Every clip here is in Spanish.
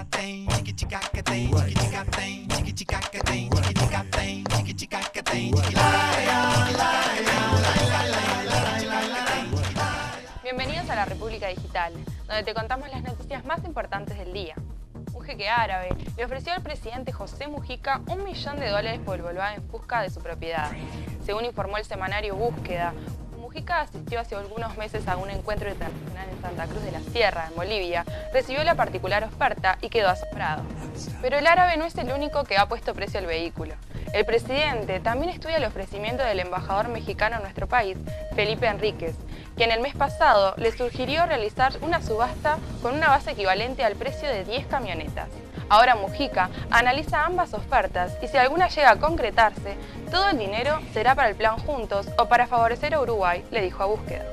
Bienvenidos a la República Digital, donde te contamos las noticias más importantes del día. Un jeque árabe le ofreció al presidente José Mujica $1 millón por el Volkswagen Fusca de su propiedad. Según informó el semanario Búsqueda, Mujica asistió hace algunos meses a un encuentro internacional en Santa Cruz de la Sierra, en Bolivia, recibió la particular oferta y quedó asombrado. Pero el árabe no es el único que ha puesto precio al vehículo. El presidente también estudia el ofrecimiento del embajador mexicano en nuestro país, Felipe Enríquez, quien el mes pasado le sugirió realizar una subasta con una base equivalente al precio de 10 camionetas. Ahora Mujica analiza ambas ofertas y si alguna llega a concretarse, todo el dinero será para el plan Juntos o para favorecer a Uruguay, le dijo a Búsqueda.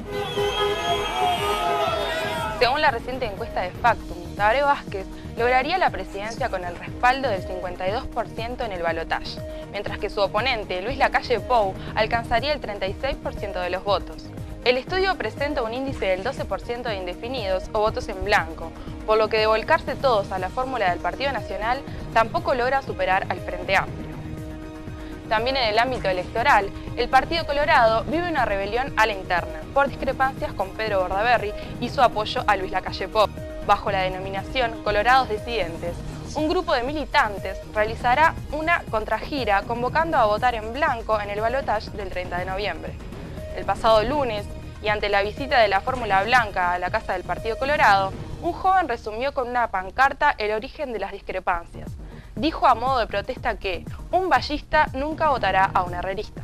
Según la reciente encuesta de Factum, Tabaré Vázquez lograría la presidencia con el respaldo del 52% en el balotaje, mientras que su oponente, Luis Lacalle Pou, alcanzaría el 36% de los votos. El estudio presenta un índice del 12% de indefinidos o votos en blanco, por lo que de volcarse todos a la fórmula del Partido Nacional, tampoco logra superar al Frente Amplio. También en el ámbito electoral, el Partido Colorado vive una rebelión a la interna, por discrepancias con Pedro Bordaberry y su apoyo a Luis Lacalle Pou. Bajo la denominación Colorados Disidentes, un grupo de militantes realizará una contragira convocando a votar en blanco en el balotaje del 30 de noviembre. El pasado lunes, y ante la visita de la Fórmula Blanca a la Casa del Partido Colorado, un joven resumió con una pancarta el origen de las discrepancias. Dijo a modo de protesta que un vallista nunca votará a un herrerista.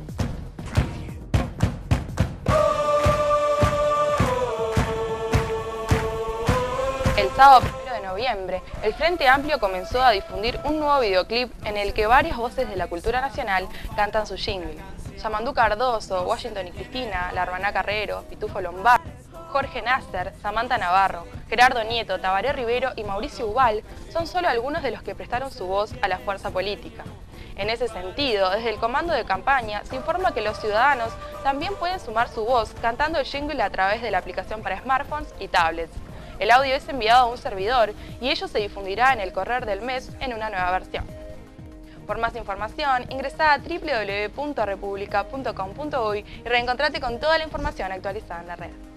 El sábado 1 de noviembre, el Frente Amplio comenzó a difundir un nuevo videoclip en el que varias voces de la cultura nacional cantan su jingle. Yamandú Cardoso, Washington y Cristina, Larbaná Carrero, Pitufo Lombardo, Jorge Nasser, Samantha Navarro, Gerardo Nieto, Tabaré Rivero y Mauricio Ubal son solo algunos de los que prestaron su voz a la fuerza política. En ese sentido, desde el comando de campaña se informa que los ciudadanos también pueden sumar su voz cantando el jingle a través de la aplicación para smartphones y tablets. El audio es enviado a un servidor y ello se difundirá en el correr del mes en una nueva versión. Por más información, ingresá a www.republica.com.uy y reencontrate con toda la información actualizada en la red.